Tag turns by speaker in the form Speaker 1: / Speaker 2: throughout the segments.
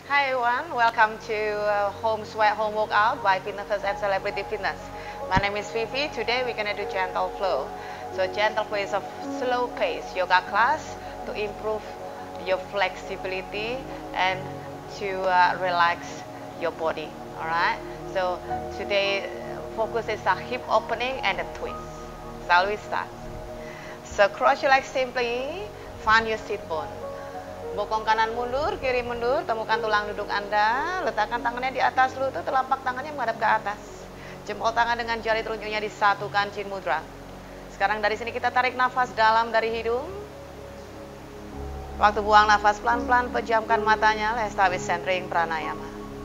Speaker 1: Hi everyone, welcome to Home Sweat Home Workout by Fitness First and Celebrity Fitness. My name is Fifi. Today we're gonna do gentle flow. So gentle flow is a slow pace yoga class to improve your flexibility and to relax your body. Alright. So today focus is a hip opening and a twist. So we start. So cross your legs simply. Find your sit bone. Bokong kanan mundur, kiri mundur, temukan tulang duduk Anda, letakkan tangannya di atas lutut, telapak tangannya menghadap ke atas. Jempol tangan dengan jari telunjuknya disatukan, chin mudra. Sekarang dari sini kita tarik nafas dalam dari hidung. Waktu buang nafas pelan-pelan, pejamkan matanya, let's start with centering pranayama.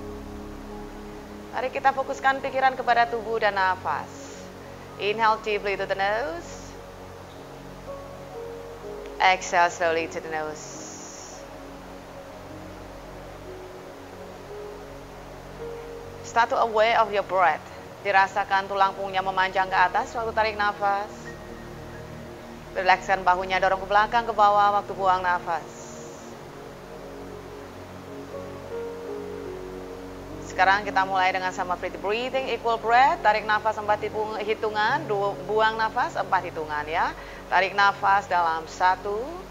Speaker 1: Mari kita fokuskan pikiran kepada tubuh dan nafas. Inhale deeply to the nose. Exhale slowly to the nose. Start to aware of your breath. Dirasakan tulang punggungnya memanjang ke atas waktu tarik nafas. Relakskan bahunya, dorong ke belakang, ke bawah waktu buang nafas. Sekarang kita mulai dengan sama breathing, equal breath. Tarik nafas 4 hitungan, buang nafas 4 hitungan ya. Tarik nafas dalam 1,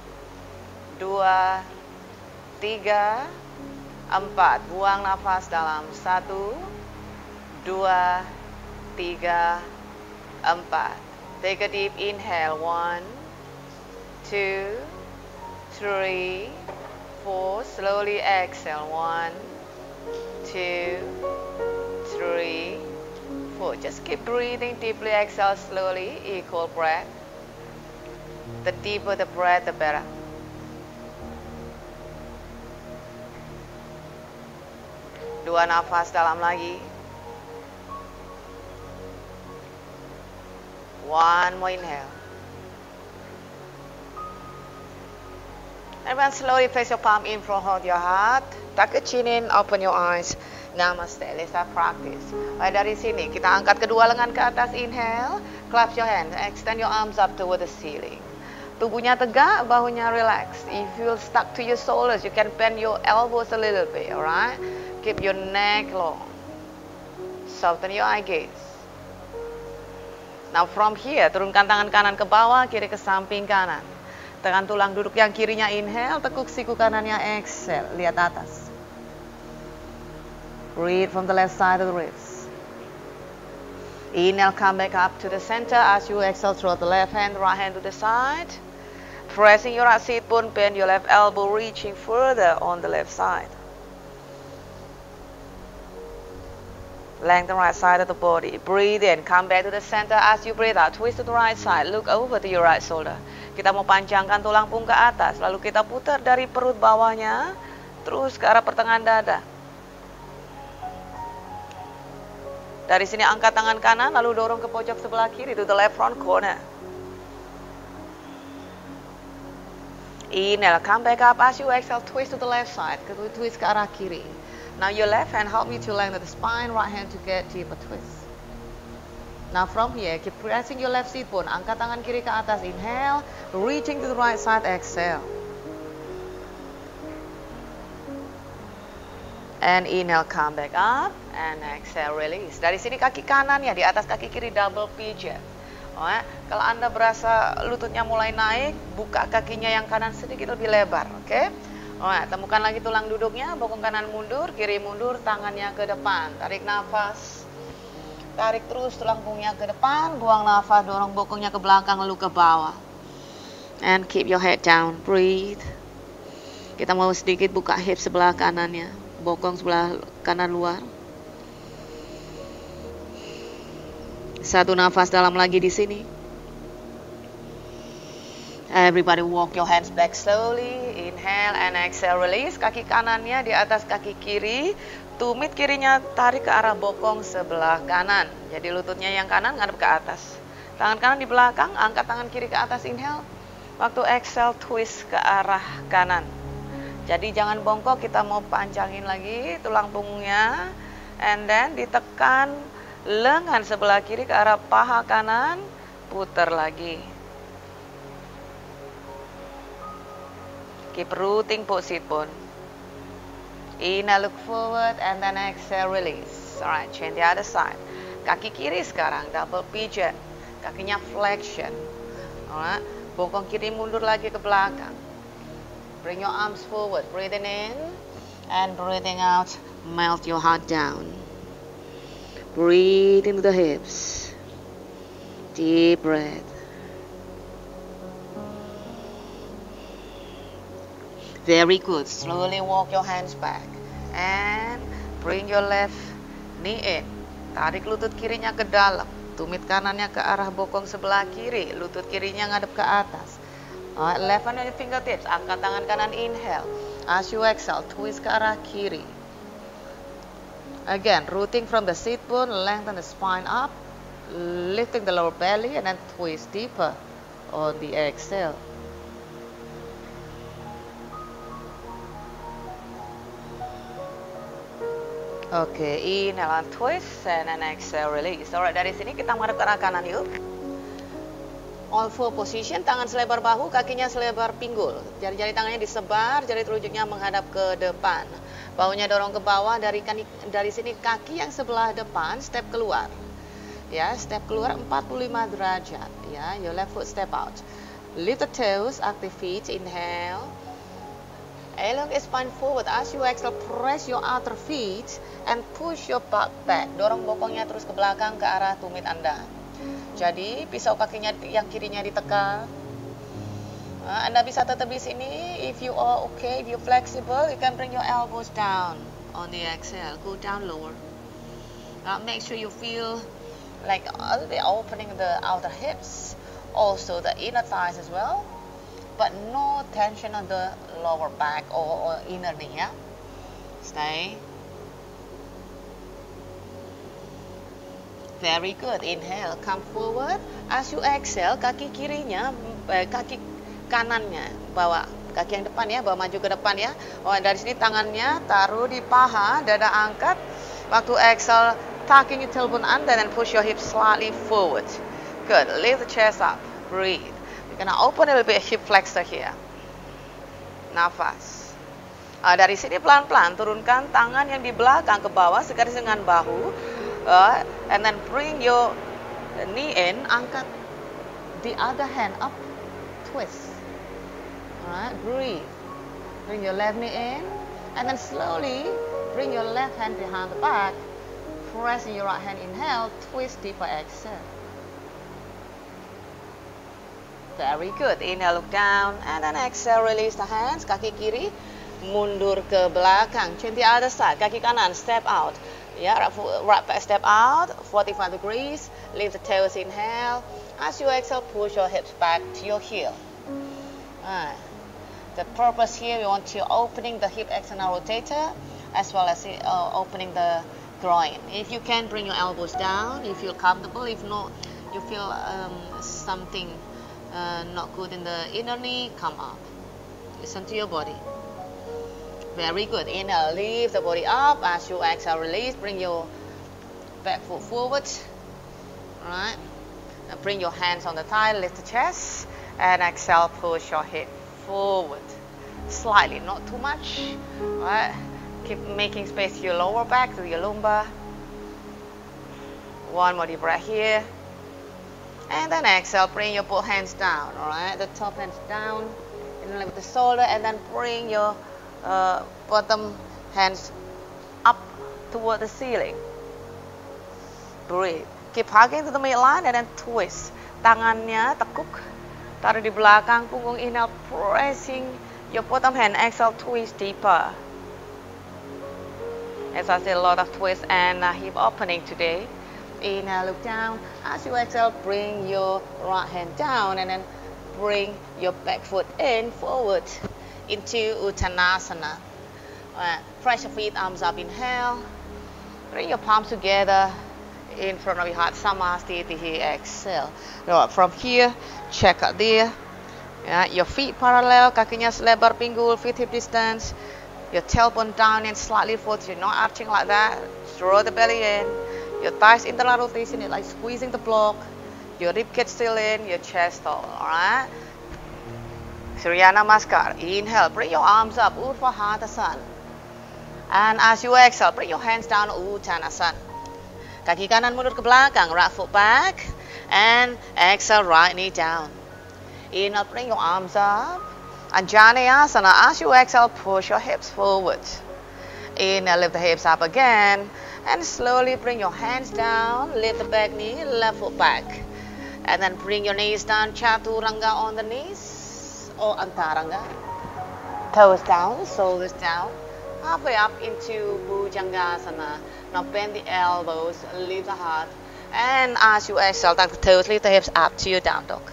Speaker 1: 2, 3, 4. Buang nafas dalam 1, 2, 3, 4. Take a deep inhale. 1, 2, 3, 4. Slowly exhale. 1, 2, 3, 4. Just keep breathing deeply. Exhale slowly. Equal breath. The deeper the breath, the better. Dua nafas dalam lagi. One more inhale. Everyone slowly place your palm in front of your heart. Tuck your chin in, open your eyes. Namaste, let's start practice. Dari sini kita angkat kedua lengan ke atas, inhale. Clap your hands, extend your arms up toward the ceiling. Tubuhnya tegak, bahunya relax. If you stuck to your shoulders, you can bend your elbows a little bit, alright? Keep your neck long. Soften your eye gaze. Now from here, turunkan tangan kanan ke bawah, kiri ke samping kanan. Tekan tulang duduk yang kirinya, inhale. Tekuk siku kanannya, exhale. Lihat atas. Breathe from the left side of the ribs. Inhale, come back up to the center. As you exhale, throw the left hand, right hand to the side. Pressing your right sit bone, bend your left elbow, reaching further on the left side. Lengthen right side of the body. Breathe in. Come back to the center. As you breathe out, twist to the right side. Look over to your right shoulder. Kita mau panjangkan tulang punggung ke atas. Lalu kita putar dari perut bawahnya. Terus ke arah pertengahan dada. Dari sini angkat tangan kanan. Lalu dorong ke pojok sebelah kiri. To the left front corner. Inhale. Come back up. As you exhale, twist to the left side. Twist ke arah kiri. Now your left hand help me to lengthen the spine, right hand to get deeper twist. Now from here, keep pressing your left sit bone. Angkat tangan kiri ke atas, inhale. Reaching to the right side, exhale. And inhale, come back up. And exhale, release. Dari sini kaki kanan ya, di atas kaki kiri double pijat. Alright. Kalau Anda berasa lututnya mulai naik, buka kakinya yang kanan sedikit lebih lebar, oke? Okay? Alright, temukan lagi tulang duduknya, bokong kanan mundur, kiri mundur, tangannya ke depan. Tarik nafas. Tarik terus tulang punggungnya ke depan, buang nafas, dorong bokongnya ke belakang lalu ke bawah. And keep your head down, breathe. Kita mau sedikit buka hip sebelah kanannya, bokong sebelah kanan luar. Satu nafas dalam lagi di sini. Everybody walk your hands back slowly. Inhale and exhale, release. Kaki kanannya di atas kaki kiri. Tumit kirinya tarik ke arah bokong sebelah kanan. Jadi lututnya yang kanan ngadep ke atas. Tangan kanan di belakang, angkat tangan kiri ke atas, inhale. Waktu exhale, twist ke arah kanan. Jadi jangan bongkok, kita mau panjangin lagi tulang punggungnya. And then ditekan lengan sebelah kiri ke arah paha kanan. Putar lagi. Keep rooting both sit bone. Inhale, look forward, and then exhale, release. Alright, change the other side. Kaki kiri sekarang, double pijat. Kakinya flexion. Alright, bokong kiri mundur lagi ke belakang. Bring your arms forward, breathing in and breathing out. Melt your heart down. Breathe into the hips. Deep breath. Very good. Slowly walk your hands back. And bring your left knee in. Tarik lutut kirinya ke dalam. Tumit kanannya ke arah bokong sebelah kiri. Lutut kirinya ngadep ke atas. Left hand on your fingertips. Angkat tangan kanan, inhale. As you exhale, twist ke arah kiri. Again, rooting from the sit bone, lengthen the spine up. Lifting the lower belly and then twist deeper on the exhale. Oke, inhale and twist and then exhale, release. Alright, dari sini kita menghadap ke arah kanan yuk. All four position, tangan selebar bahu, kakinya selebar pinggul. Jari-jari tangannya disebar, jari telunjuknya menghadap ke depan. Bahunya dorong ke bawah, dari sini kaki yang sebelah depan, step keluar. Ya, step keluar 45 derajat. Ya, your left foot step out. Lift the toes, active feet, inhale. Elongate spine forward. As you exhale, press your outer feet and push your butt back. Dorong bokongnya terus ke belakang ke arah tumit Anda. Jadi pisau kakinya yang kirinya ditekan. Anda bisa tetap di sini. If you are okay, if you flexible, you can bring your elbows down on the exhale. Go down lower. Make sure you feel like a little bit opening the outer hips, also the inner thighs as well. But no tension on the lower back or inner knee, ya. Stay. Very good. Inhale, come forward. As you exhale, kaki kirinya, kaki kanannya bawa, kaki yang depan ya, bawa maju ke depan ya. Dari sini tangannya taruh di paha, dada angkat. Waktu exhale, tucking your tailbone under and push your hips slightly forward. Good. Lift the chest up. Breathe. You're gonna open a little bit hip flexor here. Nafas. Dari sini pelan-pelan turunkan tangan yang di belakang ke bawah segaris dengan bahu. And then bring your knee in. Angkat the other hand up. Twist. Alright, breathe. Bring your left knee in. And then slowly bring your left hand behind the back. Pressing your right hand, inhale. Twist deeper, exhale. Very good. Inhale, look down, and then exhale, release the hands. Kaki kiri mundur ke belakang. Change the other side. Kaki kanan, step out. Yeah, right back, step out, 45 degrees. Lift the toes, inhale. As you exhale, push your hips back to your heel. The purpose here, we want to opening the hip external rotator, as well as opening the groin. If you can, bring your elbows down. You feel comfortable. If not, you feel something not good in the inner knee, come up. Listen to your body. Very good. Inhale, lift the body up. As you exhale, release. Bring your back foot forward. Alright. Now bring your hands on the thigh, lift the chest. And exhale, push your hip forward. Slightly, not too much. Alright. Keep making space to your lower back, to your lumbar. One more deep breath here. And then exhale, bring your both hands down, alright? The top hands down, in line with the shoulder, and then bring your bottom hands up toward the ceiling. Breathe. Keep hugging to the midline and then twist. Tangannya tekuk, taruh di belakang punggung, inhale, pressing your bottom hand, exhale, twist deeper. As I said, a lot of twist and hip opening today. Inhale, look down. As you exhale, bring your right hand down and then bring your back foot in, forward into Uttanasana. Press your feet, arms up, inhale. Bring your palms together in front of your heart, Samasthiti here, exhale. Now, from here, check out there. Your feet parallel, kakinya selebar pinggul, feet hip distance. Your tailbone down and slightly forward. You're not arching like that. Draw the belly in. Your thighs internal rotation, like squeezing the block. Your rib cage still in, your chest tall, alright? Surya Namaskar. Inhale, bring your arms up, Urdhva Hatasana. And as you exhale, bring your hands down, Uttanasana. Kaki kanan mundur ke belakang, right foot back. And exhale, right knee down. Inhale, bring your arms up. Anjaneyasana. As you exhale, push your hips forward. Inhale, lift the hips up again. And slowly bring your hands down. Lift the back knee, left foot back. And then bring your knees down, Chaturanga on the knees. Or Antaranga. Toes down, shoulders down. Halfway up into Bhujangasana. Now bend the elbows, lift the heart. And as you exhale, tuck the toes, lift the hips up to your down dog.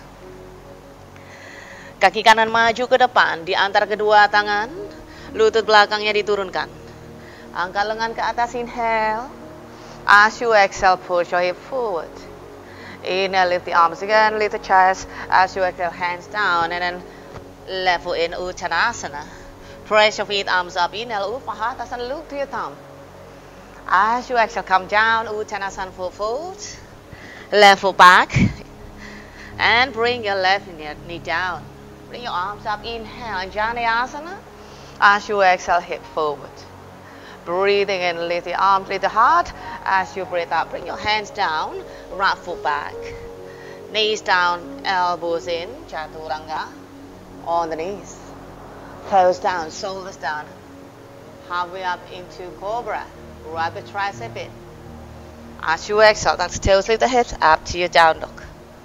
Speaker 1: Kaki kanan maju ke depan, di antara kedua tangan. Lutut belakangnya diturunkan. Angkat lengan ke atas, inhale. As you exhale, push your hip forward. Inhale, lift the arms again, lift the chest. As you exhale, hands down. And then left foot in Uttanasana. Press your feet, arms up. Inhale, Upahātāsana, look to your thumb. As you exhale, come down, Uttanasana, full fold. Left foot back. And bring your left knee down. Bring your arms up, inhale, Anjaneyasana. As you exhale, hip forward. Breathing in, lift the arms, lift the heart. As you breathe out, bring your hands down, right foot back. Knees down, elbows in, Chaturanga. On the knees. Toes down, shoulders down. Halfway up into Cobra. Right the tricep in. As you exhale, tuck the toes, lift the hips up to your down dog.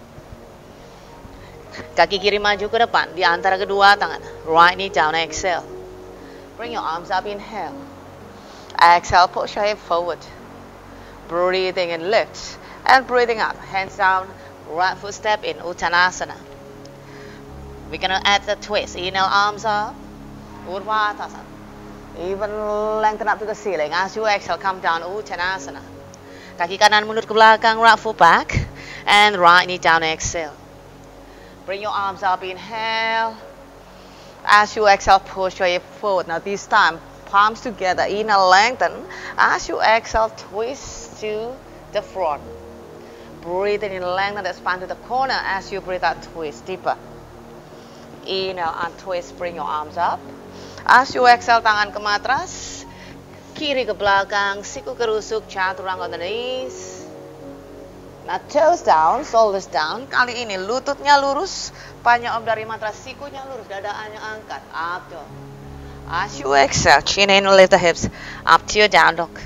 Speaker 1: Kaki kiri maju ke depan, di antara kedua tangan. Right knee down, exhale. Bring your arms up, inhale. Exhale, push your hip forward. Breathing in, lift. And breathing up, hands down, right foot step in, Uttanasana. We're going to add the twist. Inhale, arms up. Urdhva-Uttanasana. Even lengthen up to the ceiling. As you exhale, come down, Uttanasana. Kaki kanan mundur ke belakang, right foot back. And right knee down, exhale. Bring your arms up, inhale. As you exhale, push your hip forward. Now this time, palms together, inhale, lengthen. As you exhale, twist to the front. Breathe in, lengthen the spine to the corner. As you breathe out, twist deeper. Inhale and twist, bring your arms up. As you exhale, tangan ke matras. Kiri ke belakang, siku kerusuk, chaturanga on the knees. Now toes down, shoulders down. Kali ini lututnya lurus, panjang om dari matras, sikunya lurus, dadaannya angkat. Up dog. As you exhale, chin in, lift the hips up to your down dog.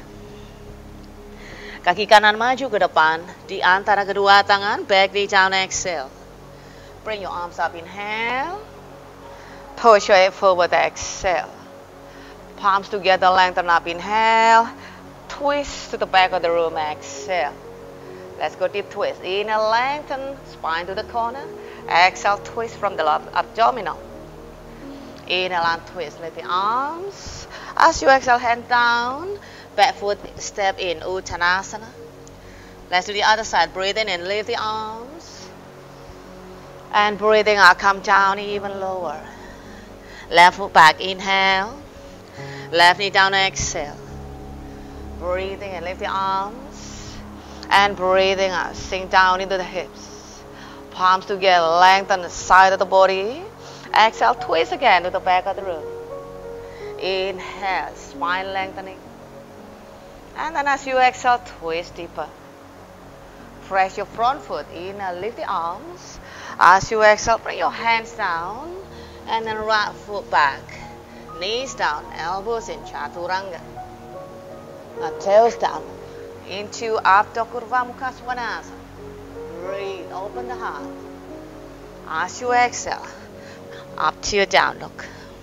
Speaker 1: Kaki kanan maju ke depan, di antara kedua tangan, back knee down, exhale. Bring your arms up, inhale. Push your hip forward, exhale. Palms together, lengthen up, inhale. Twist to the back of the room, exhale. Let's go deep twist. Inhale, lengthen, spine to the corner. Exhale, twist from the abdominal. Inhale and twist, lift the arms. As you exhale, hand down. Back foot step in, Uttanasana. Let's do the other side. Breathing in, lift the arms. And breathing out, come down even lower. Left foot back, inhale. Left knee down, exhale. Breathing in, lift the arms. And breathing out, sink down into the hips. Palms together, lengthen the side of the body. Exhale, twist again to the back of the room. Inhale, spine lengthening. And then as you exhale, twist deeper. Press your front foot. Inhale, lift the arms. As you exhale, bring your hands down. And then right foot back. Knees down, elbows in, Chaturanga. Now toes down. Into Ardha Urdhva Mukha Svanasana. Breathe, open the heart. As you exhale, up to your down dog.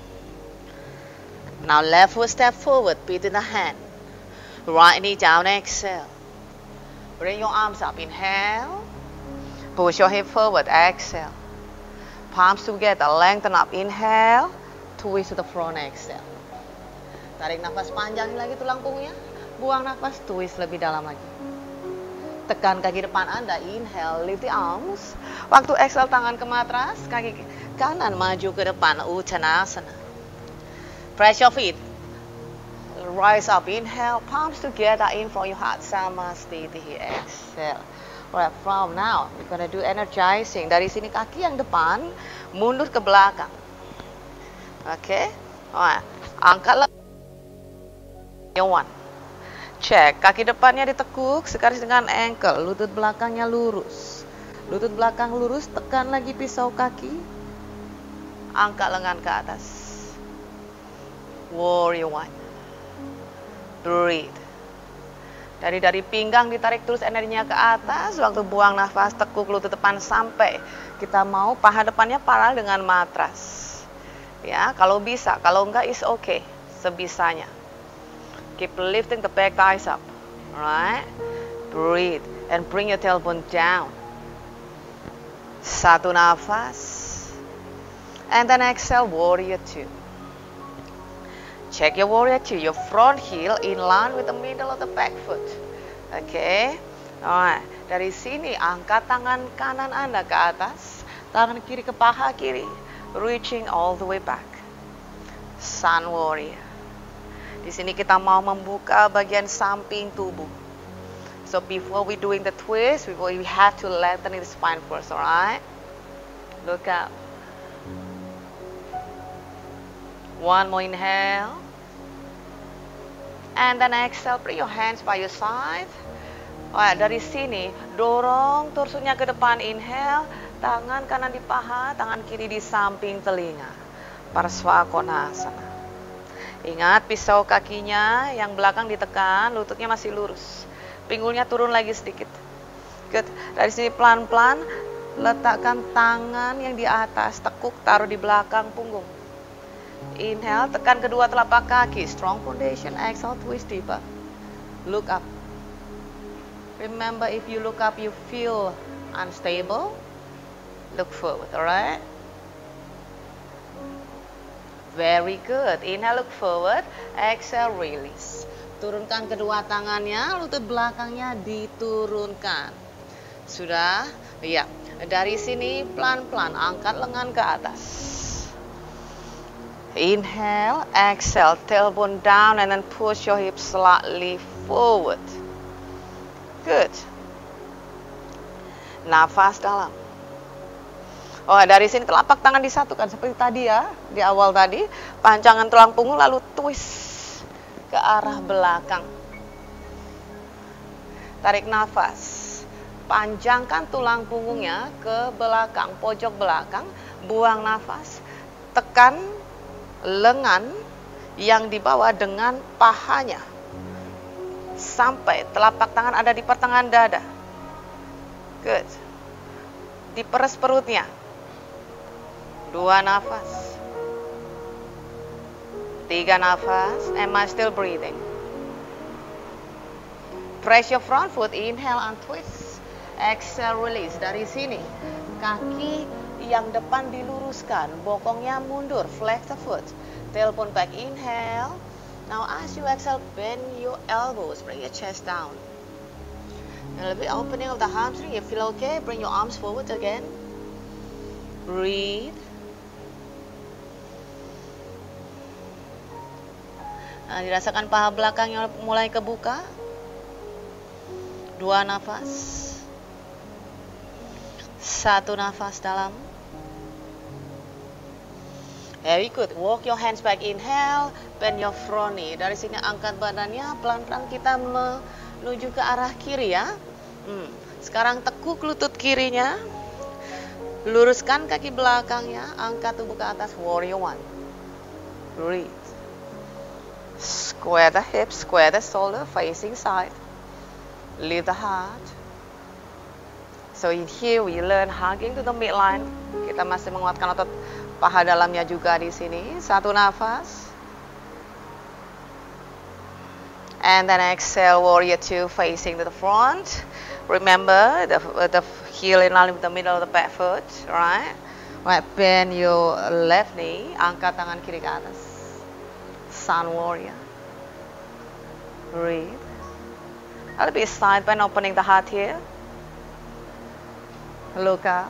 Speaker 1: Now left foot step forward, feet in the hand. Right knee down, exhale. Bring your arms up, inhale. Push your hip forward, exhale. Palms together, lengthen up, inhale. Twist to the front, exhale. Tarik nafas panjangin lagi tulang punggungnya. Buang nafas, twist lebih dalam lagi. Tekan kaki depan Anda, inhale, lift the arms. Waktu exhale, tangan ke matras, kaki kanan maju ke depan, Uttanasana. Press your feet. Rise up, inhale, palms together in front of your heart, Samastiti, exhale. Alright, from now, we're gonna do energizing. Dari sini kaki yang depan, mundur ke belakang. Oke, alright, angkat One. Cek, kaki depannya ditekuk, segaris dengan ankle, lutut belakangnya lurus. Lutut belakang lurus, tekan lagi pisau kaki. Angkat lengan ke atas. Warrior One. Breathe. Dari pinggang ditarik terus energinya ke atas. Waktu buang nafas, tekuk lutut depan sampai kita mau paha depannya paralel dengan matras. Ya, kalau bisa, kalau enggak is okay, sebisanya. Keep lifting the back thighs up. Alright? Breathe and bring your tailbone down. Satu nafas. And then exhale, warrior two. Check your warrior two. Your front heel in line with the middle of the back foot. Okay? Alright. Dari sini angkat tangan kanan Anda ke atas, tangan kiri ke paha kiri, reaching all the way back. Sun warrior. Di sini kita mau membuka bagian samping tubuh. So before we doing the twist, we have to lengthen the spine first, alright? Look up. One more inhale. And then exhale, bring your hands by your side. Alright, dari sini dorong torsonya ke depan, inhale, tangan kanan di paha, tangan kiri di samping telinga. Parsvakonasana. Ingat pisau kakinya yang belakang ditekan, lututnya masih lurus. Pinggulnya turun lagi sedikit. Good. Dari sini pelan-pelan letakkan tangan yang di atas, tekuk, taruh di belakang punggung. Inhale, tekan kedua telapak kaki, strong foundation. Exhale, twist deeper. Look up. Remember, if you look up, you feel unstable. Look forward, alright? Very good. Inhale, look forward. Exhale, release. Turunkan kedua tangannya, lutut belakangnya diturunkan. Sudah? Iya. Dari sini pelan-pelan angkat lengan ke atas. Inhale, exhale, tailbone down and then push your hips slightly forward. Good. Nafas dalam. Oh, dari sini telapak tangan disatukan seperti tadi ya, di awal tadi. Pancangan tulang punggung lalu twist ke arah belakang. Tarik nafas. Panjangkan tulang punggungnya ke belakang, pojok belakang. Buang nafas. Tekan lengan yang dibawa dengan pahanya. Sampai telapak tangan ada di pertengahan dada. Good. Diperes perutnya. 2 nafas. 3 nafas. Am I still breathing? Press your front foot. Inhale and twist. Exhale, release. Dari sini kaki yang depan diluruskan, bokongnya mundur, flex the foot. Tailbone back. Inhale. Now as you exhale, bend your elbows. Bring your chest down. A little bit opening of the hamstring. You feel okay? Bring your arms forward again. Breathe. Nah, dirasakan paha belakangnya mulai kebuka. 2 nafas. 1 nafas dalam. Very good. Walk your hands back. Inhale. Bend your front knee. Dari sini angkat badannya. Pelan-pelan kita menuju ke arah kiri ya. Sekarang tekuk lutut kirinya. Luruskan kaki belakangnya. Angkat tubuh ke atas. Warrior One. Breathe. Square the hips. Square the shoulder. Facing side. Lift the heart. So in here we learn hugging to the midline. Kita masih menguatkan otot paha dalamnya juga di sini. 1 nafas. And then exhale, warrior two, facing to the front. Remember the heel in line with the middle of the back foot, right? Right, bend your left knee. Angkat tangan kiri ke atas. Sun warrior. Breathe. A little bit side bend, opening the heart here. Look up.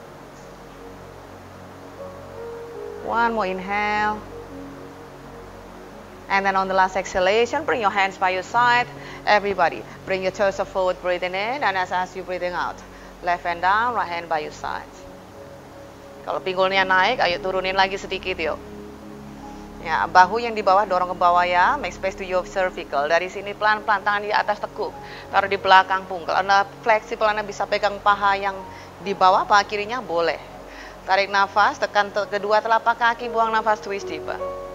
Speaker 1: One more inhale. And then on the last exhalation, bring your hands by your side. Everybody, bring your torso forward, breathing in. And as you breathing out. Left hand down, right hand by your side. Kalau pinggulnya naik, ayo turunin lagi sedikit yuk. Ya, bahu yang di bawah dorong ke bawah ya, make space to your cervical. Dari sini pelan-pelan, tangan di atas tekuk, taruh di belakang punggung. Kalau Anda fleksibel, Anda bisa pegang paha yang di bawah, paha kirinya boleh. Tarik nafas, tekan kedua telapak kaki, buang nafas, twist deeper.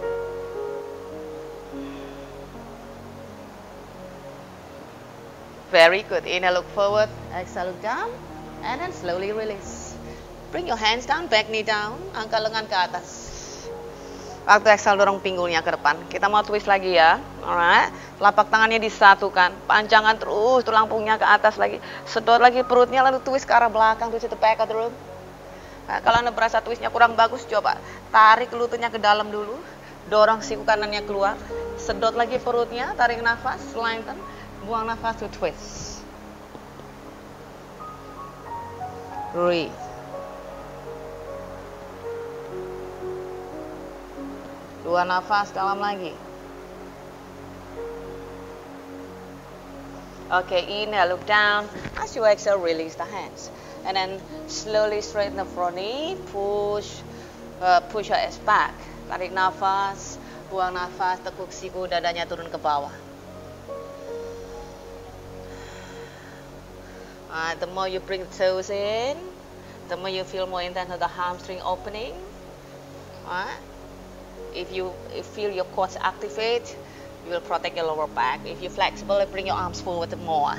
Speaker 1: Very good. Inhale, look forward, exhale, look down, and then slowly release. Bring your hands down, back knee down, angkat lengan ke atas. Waktu exhale dorong pinggulnya ke depan. Kita mau twist lagi ya. Alright. Telapak tangannya disatukan. Panjangkan terus tulang punggungnya ke atas lagi. Sedot lagi perutnya lalu twist ke arah belakang. Twist to the back of the room. Nah, kalau Anda berasa twistnya kurang bagus, coba tarik lututnya ke dalam dulu. Dorong siku kanannya keluar. Sedot lagi perutnya. Tarik nafas. Lengthen. Buang nafas to twist. Breathe. Dua nafas dalam lagi. Okay, inhale, look down. As you exhale, release the hands. And then slowly straighten the front knee. Push your ass back. Tarik nafas, buang nafas, tekuk siku, dadanya turun ke bawah. The more you bring the toes in, the more you feel more intense of the hamstring opening. If you feel your quads activate, you will protect your lower back. If you're flexible, bring your arms forward more.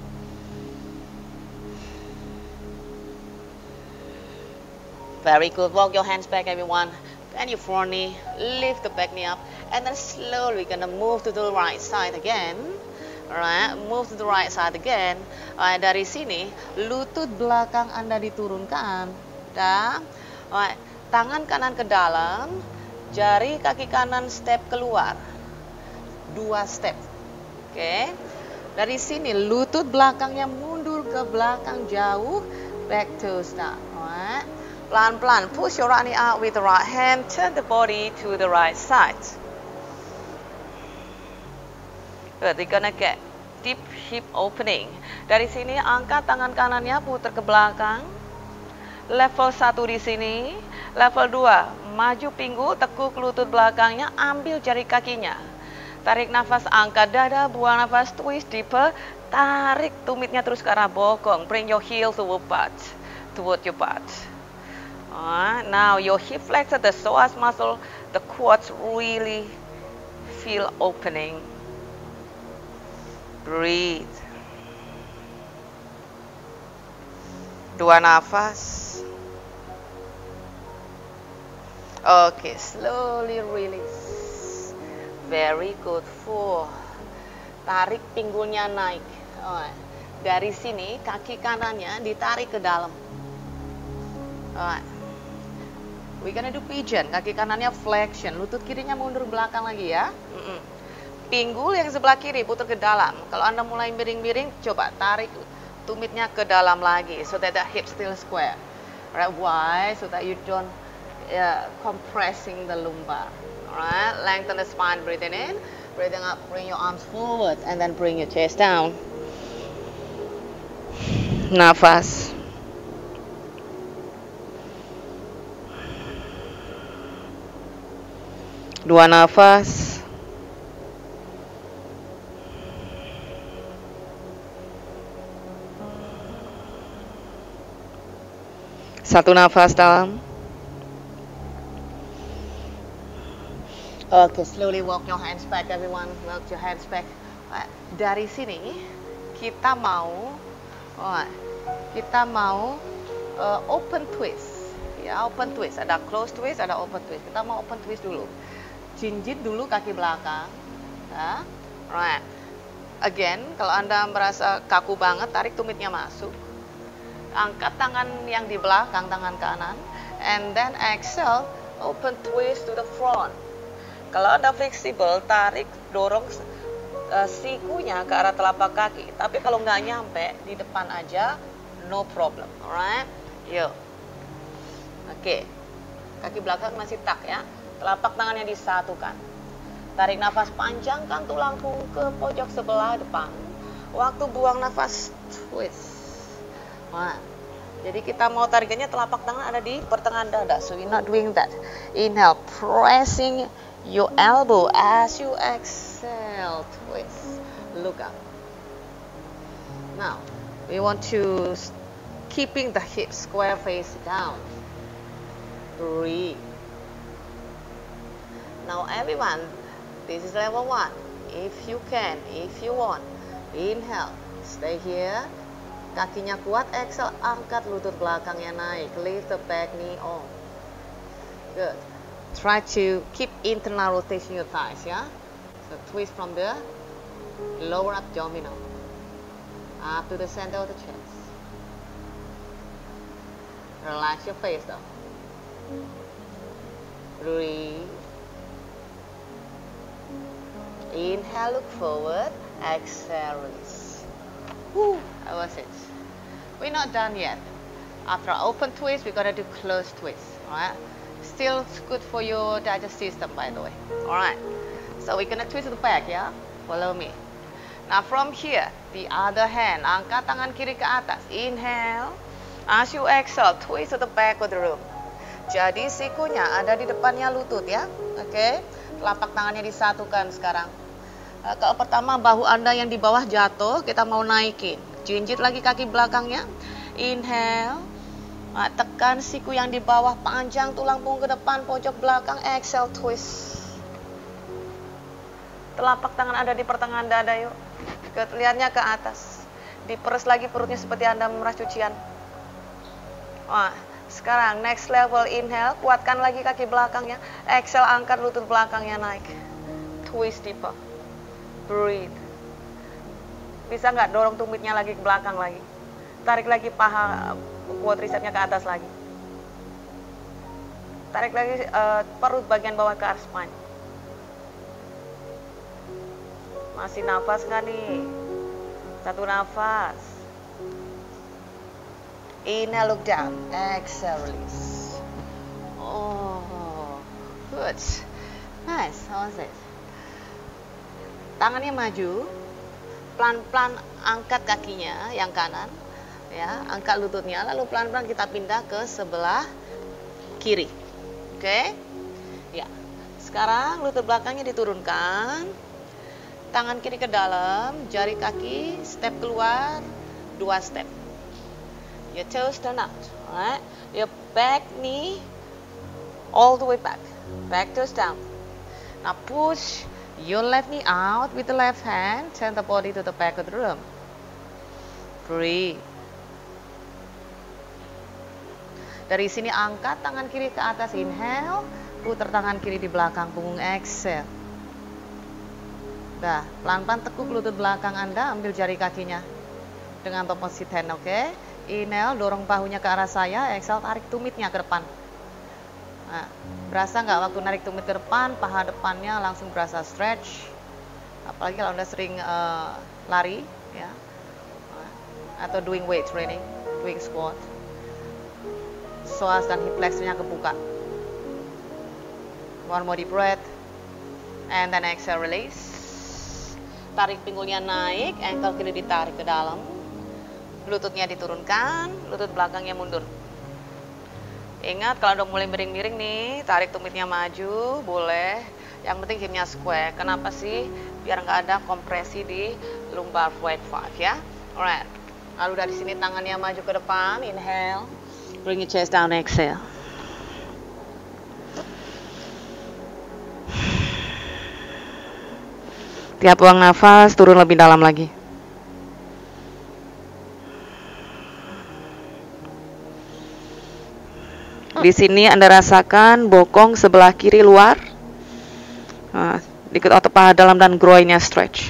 Speaker 1: Very good. Walk your hands back, everyone. Bend your front knee, lift the back knee up, and then slowly we're gonna move to the right side again. Alright, move to the right side again. Alright, dari sini lutut belakang Anda diturunkan. Alright, tangan kanan ke dalam. Jari kaki kanan step keluar. 2 step. Oke. Dari sini lutut belakangnya mundur ke belakang jauh. Back toes down. Alright. Pelan-pelan. Push your right knee out with the right hand. Turn the body to the right side. Good. We're gonna get deep hip opening. Dari sini angkat tangan kanannya, putar ke belakang. Level 1 di sini. Level 2, maju pinggul, tekuk lutut belakangnya, ambil jari kakinya. Tarik nafas, angkat dada, buang nafas, twist deeper. Tarik tumitnya terus ke arah bokong. Bring your heel toward your butt. Now your hip flexor, the psoas muscle, the quads really feel opening. Breathe. 2 nafas. Okay, slowly release. Very good. 4. Tarik pinggulnya naik. Dari sini kaki kanannya ditarik ke dalam. We're gonna do pigeon. Kaki kanannya flexion. Lutut kirinya mundur belakang lagi ya. Pinggul yang sebelah kiri putar ke dalam. Kalau Anda mulai miring-miring, coba tarik tumitnya ke dalam lagi. So that the hip still square. Right? Why? So that you don't compressing the lumbar. Alright, lengthen the spine, breathing in, breathing up, bring your arms forward, and then bring your chest down. Nafas. Dua nafas. Satu nafas dalam. Okay, slowly walk your hands back, everyone. Walk your hands back. Dari sini kita mau open twist. Ya, open twist. Ada close twist, ada open twist. Kita mau open twist dulu. Jinjit dulu kaki belakang. Ya. Right. Again, kalau Anda merasa kaku banget, tarik tumitnya masuk. Angkat tangan yang di belakang, tangan kanan, and then exhale, open twist to the front. Kalau Anda fleksibel, tarik, dorong sikunya ke arah telapak kaki. Tapi kalau nggak nyampe, di depan aja, no problem. Alright? Yuk. Oke. Kaki belakang masih tak ya. Telapak tangannya disatukan. Tarik nafas, panjangkan tulang punggung ke pojok sebelah depan. Waktu buang nafas, twist. Nah, jadi kita mau tarikannya telapak tangan ada di pertengahan dada. So we're not doing that. Inhale, pressing your elbow as you exhale, twist, look up. Now, we want to keeping the hips square face down. Breathe. Now everyone, this is level 1. If you can, if you want, inhale, stay here. Kakinya kuat, exhale, angkat lutut belakangnya naik. Lift the back knee on. Good. Try to keep internal rotation your thighs, yeah? So twist from the lower abdominal up to the center of the chest. Relax your face though. Breathe. Inhale, look forward. Exhale, release. Whew, that was it. We're not done yet. After open twist, we're gonna do closed twist. Alright? Still good for your digestive system, by the way. Alright. So we're gonna twist the back, yeah? Follow me. Now from here, the other hand, angkat tangan kiri ke atas. Inhale. As you exhale, twist to the back of the room. Jadi sikunya ada di depannya lutut ya. Oke. Telapak tangannya disatukan sekarang. Kalau pertama bahu Anda yang di bawah jatuh, kita mau naikin. Jinjit lagi kaki belakangnya. Inhale. Tekan siku yang di bawah, panjang tulang punggung ke depan, pojok belakang. Exhale, twist. Telapak tangan ada di pertengahan dada yuk. Lihatnya ke atas. Diperes lagi perutnya seperti Anda memeras cucian. Sekarang next level, inhale, kuatkan lagi kaki belakangnya. Exhale, angkat lutut belakangnya naik. Twist deeper. Breathe. Bisa nggak dorong tumitnya lagi ke belakang lagi. Tarik lagi paha quadricepsnya ke atas lagi. Tarik lagi perut bagian bawah ke arah spine. Masih nafas nggak nih? Satu nafas. Inhale, look down. Exhale, release. Oh, good. Nice. How was it? Tangannya maju. Pelan-pelan angkat kakinya yang kanan. Ya, angkat lututnya. Lalu pelan-pelan kita pindah ke sebelah kiri. Oke? Ya. Sekarang lutut belakangnya diturunkan. Tangan kiri ke dalam. Jari kaki step keluar. 2 step. Your toes turn out, alright? Your back knee all the way back. Back toes down. Now push your left knee out with the left hand. Turn the body to the back of the room. Breathe. Dari sini angkat tangan kiri ke atas. Inhale. Putar tangan kiri di belakang punggung. Exhale. Dah, pelan-pelan tekuk lutut belakang Anda. Ambil jari kakinya dengan opposite hand, oke? Inhale, dorong bahunya ke arah saya. Exhale, tarik tumitnya ke depan. Nah, berasa nggak waktu narik tumit ke depan, paha depannya langsung berasa stretch. Apalagi kalau Anda sering lari, ya, atau doing weight training, doing squat. Psoas dan hip flexornya kebuka. One more deep breath, and then exhale, release. Tarik pinggulnya naik, ankle kiri ditarik ke dalam. Lututnya diturunkan, lutut belakangnya mundur. Ingat kalau udah mulai miring-miring nih, tarik tumitnya maju, boleh. Yang penting hipnya square. Kenapa sih? Biar nggak ada kompresi di lumbar flank 5 ya. Alright. Lalu dari sini tangannya maju ke depan, inhale. Bring your chest down, exhale. Tiap buang nafas, turun lebih dalam lagi. Di sini Anda rasakan bokong sebelah kiri luar. Dikit otot paha dalam dan groinnya stretch.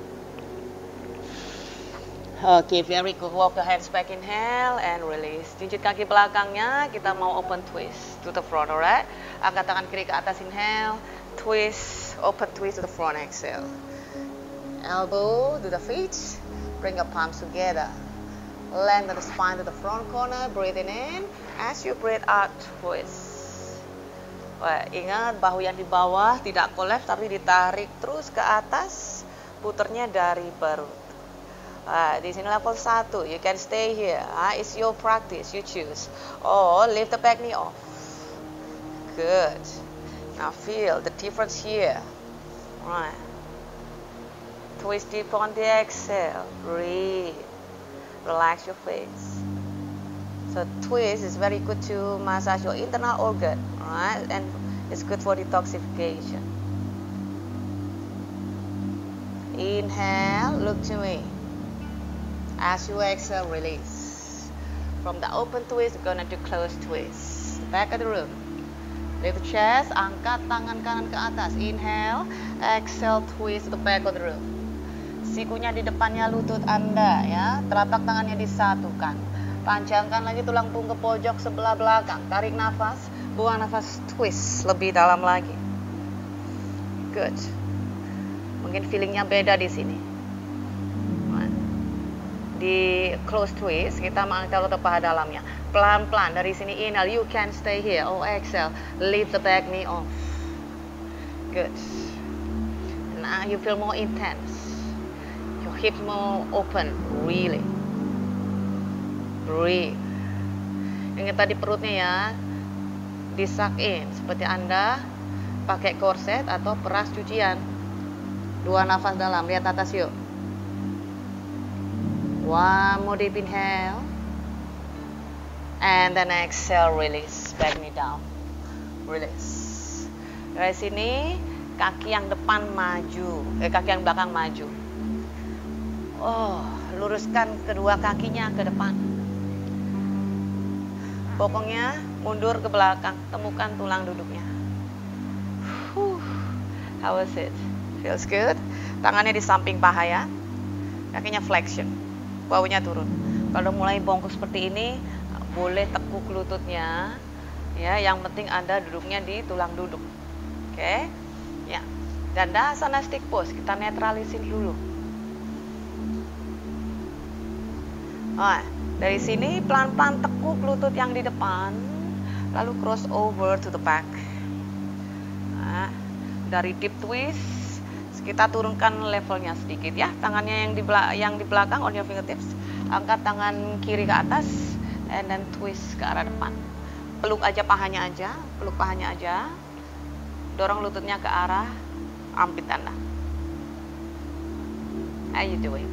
Speaker 1: Oke, very good. Walk the hands back, inhale and release. Jinjit kaki belakangnya, kita mau open twist to the front, alright? Angkat tangan kiri ke atas, inhale. Twist, open twist to the front, exhale. Elbow to the feet. Bring your palms together. Lengthen the spine to the front corner. Breathing in. As you breathe out, twist. Wah, ingat bahu yang di bawah tidak collapse tapi ditarik terus ke atas. Puternya dari perut. Di sini level 1. You can stay here. It's your practice. You choose. Or lift the back knee off. Good. Now feel the difference here. Right. Twist deep on the exhale. Breathe. Relax your face. So twist is very good to massage your internal organ, right? And it's good for detoxification. Inhale, look to me. As you exhale, release. From the open twist, we're gonna do closed twist. Back of the room. Lift the chest, angkat tangan kanan ke atas. Inhale, exhale, twist to the back of the room. Sikunya di depannya lutut Anda ya. Telapak tangannya disatukan. Panjangkan lagi tulang punggung ke pojok sebelah belakang. Tarik nafas, buang nafas, twist lebih dalam lagi. Good. Mungkin feelingnya beda di sini. Di close twist kita mengangkat otot paha dalamnya. Pelan-pelan dari sini inhale, you can stay here. Oh, exhale, lift the back knee off. Good. Now you feel more intense. Your hips more open, really. Breathe. Ingat tadi perutnya ya, di-suck in seperti Anda pakai korset atau peras cucian. Dua nafas dalam, lihat atas yuk. One more deep inhale. And then exhale, release. Back knee down. Release. Dari sini, kaki yang depan maju. Kaki yang belakang maju. Oh, luruskan kedua kakinya ke depan. Bokongnya mundur ke belakang. Temukan tulang duduknya. How was it? Feels good? Tangannya di samping paha ya. Kakinya flexion. Baunya turun. Kalau mulai bongkok seperti ini, boleh tekuk lututnya. Ya, yang penting Anda duduknya di tulang duduk. Oke? Ya. Dandasana stick pose, kita netralisin dulu. Dari sini pelan-pelan tekuk lutut yang di depan, lalu cross over to the back. Dari deep twist kita turunkan levelnya sedikit ya. Tangannya yang di belakang on your fingertips. Angkat tangan kiri ke atas and then twist ke arah depan. Peluk aja pahanya aja, peluk pahanya aja. Dorong lututnya ke arah armpit Anda. How you doing?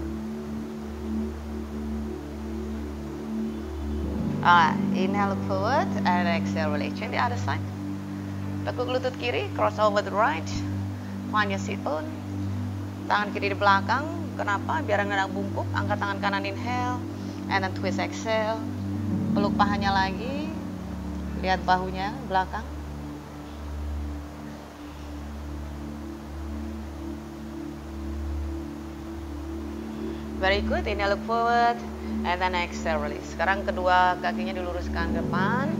Speaker 1: Inhale, look forward and exhale, release. Change the other side. Tekuk lutut kiri, cross over the right. Find your sit bone. Tangan kiri di belakang. Kenapa? Biar nggak bungkuk. Angkat tangan kanan, inhale. And then twist, exhale. Peluk pahanya lagi. Lihat bahunya belakang. Very good. Inhale, look forward. And then exhale, release. Sekarang kedua kakinya diluruskan ke depan.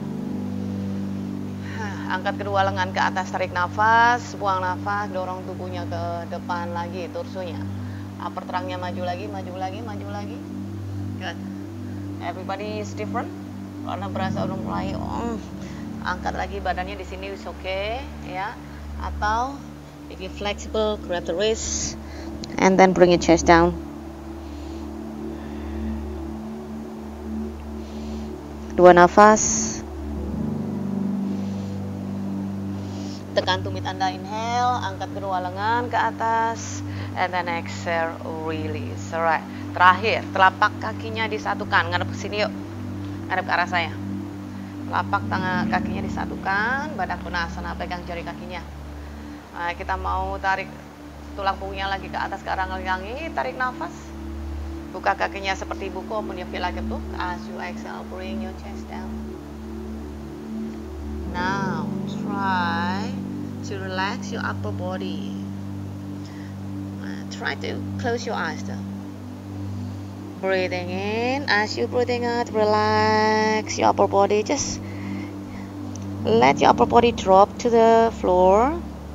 Speaker 1: Angkat kedua lengan ke atas, tarik nafas, buang nafas, dorong tubuhnya ke depan lagi, torsonya. Upper trunk-nya maju lagi, maju lagi, maju lagi. Good. Everybody is different. Karena berasa udah mulai, angkat lagi badannya di sini is okay, ya. Atau if you flexible, grab the wrist, and then bring your chest down. Dua nafas. Tekan tumit Anda, inhale, angkat kedua lengan ke atas, and then exhale, release. Alright. Terakhir, telapak kakinya disatukan. Ngadep ke sini yuk. Ngadep ke arah saya. Telapak tangan kakinya disatukan, badan punasana, pegang jari kakinya. Nah, kita mau tarik tulang punggungnya lagi ke atas ke arah langit, tarik nafas. Buka kakinya seperti buku, open your feel like a book. As you exhale, bring your chest down. Now, try to relax your upper body. Try to close your eyes though. Breathing in, as you breathing out, relax your upper body. Just let your upper body drop to the floor.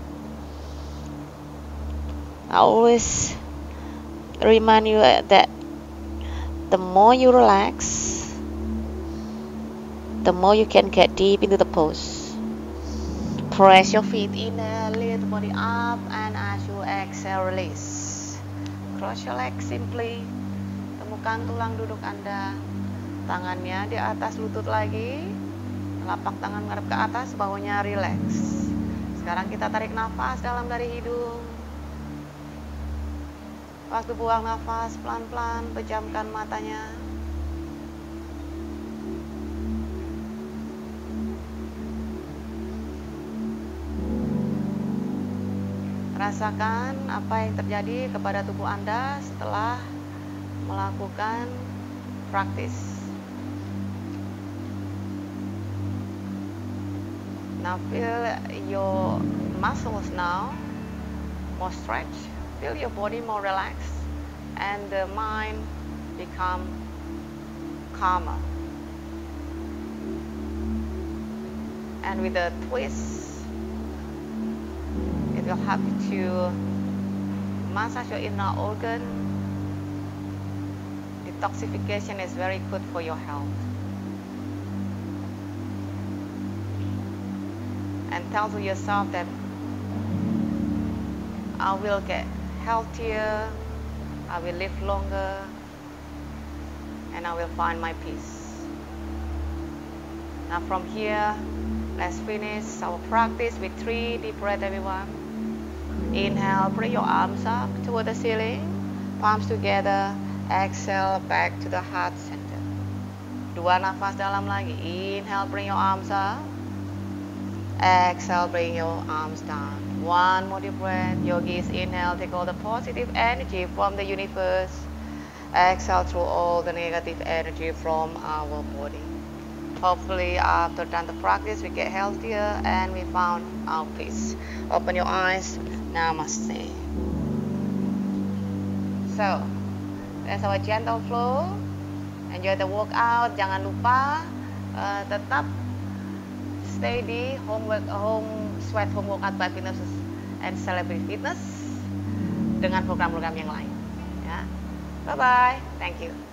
Speaker 1: I always remind you that the more you relax, the more you can get deep into the pose. Press your feet in, lift the body up, and as you exhale, release. Cross your legs simply. Temukan tulang duduk Anda. Tangannya di atas lutut lagi. Telapak tangan ngadep ke atas, bahunya relax. Sekarang kita tarik nafas dalam dari hidung. Waktu buang nafas, pelan-pelan pejamkan matanya. Rasakan apa yang terjadi kepada tubuh Anda setelah melakukan praktis. Now feel your muscles now more stretched. Feel your body more relaxed and the mind become calmer. And with the twist, it will help you to massage your inner organ. Detoxification is very good for your health. And tell to yourself that I will get healthier, I will live longer, and I will find my peace. Now from here, let's finish our practice with 3 deep breaths, everyone. Inhale, bring your arms up toward the ceiling, palms together. Exhale, back to the heart center. 2 nafas dalam lagi. Inhale, bring your arms up. Exhale, bring your arms down. 1 more deep breath. Yogis, inhale, take all the positive energy from the universe. Exhale through all the negative energy from our body. Hopefully, after done the practice, we get healthier and we found our peace. Open your eyes. Namaste. So, that's our gentle flow. Enjoy the workout. Jangan lupa tetap stay di home sweat home workout by Fitness and Celebrity Fitness dengan program-program yang lain. Ya, bye bye. Thank you.